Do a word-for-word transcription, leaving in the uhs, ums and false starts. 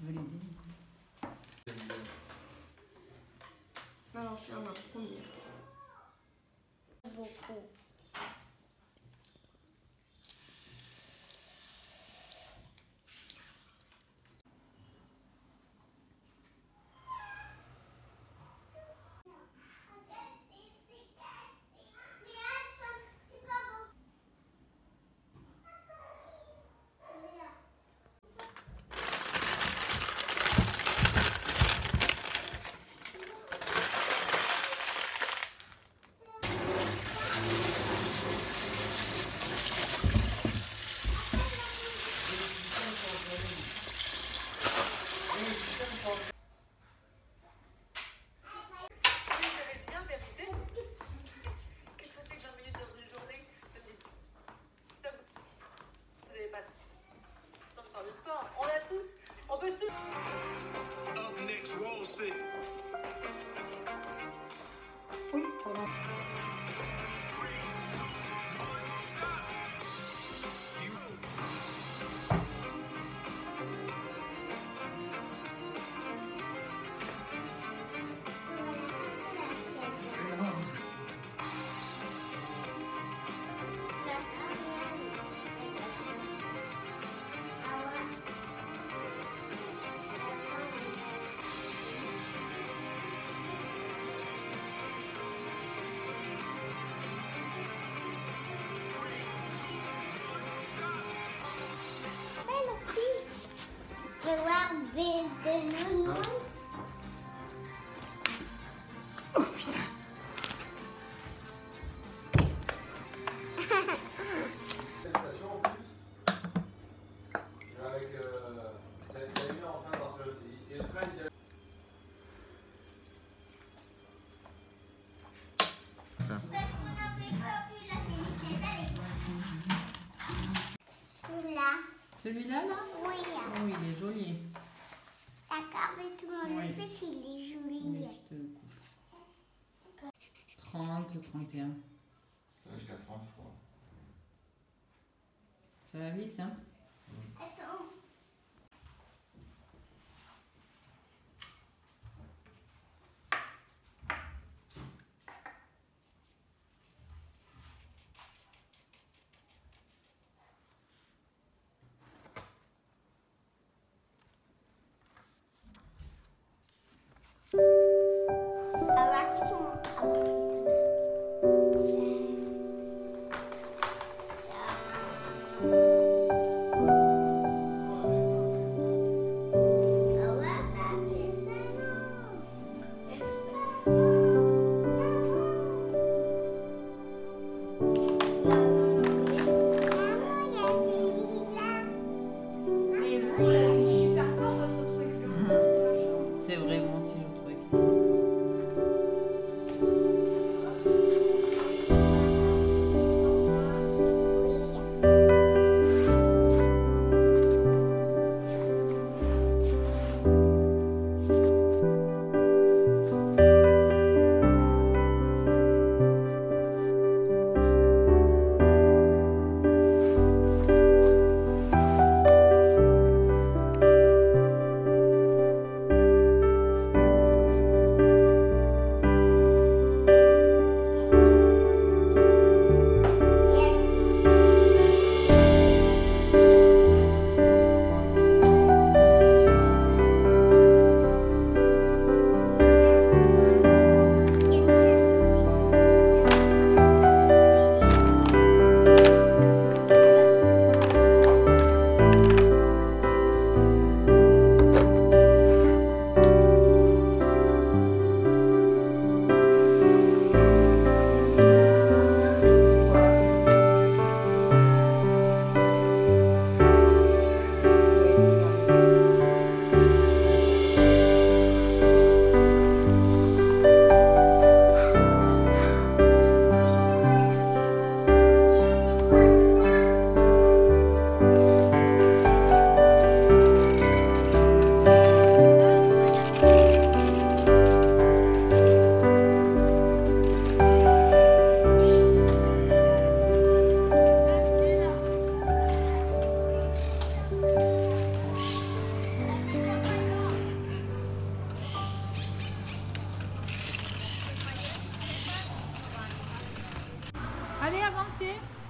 veux l'aider. Alors, je suis un premier. Beaucoup. Oui, pardon. Je vais voir de nounou. Oh putain. Félicitations en plus. Avec euh, ça mis en train dans ce. Et le train il Celui-là. Celui-là, là? Oui. Oui, il est joli. D'accord, mais tout le monde Oui. le fait, il est joli. Oui, je te le coupe. trente, trente et un. jusqu'à trente, je crois. Ça va vite, hein? Attends. c'est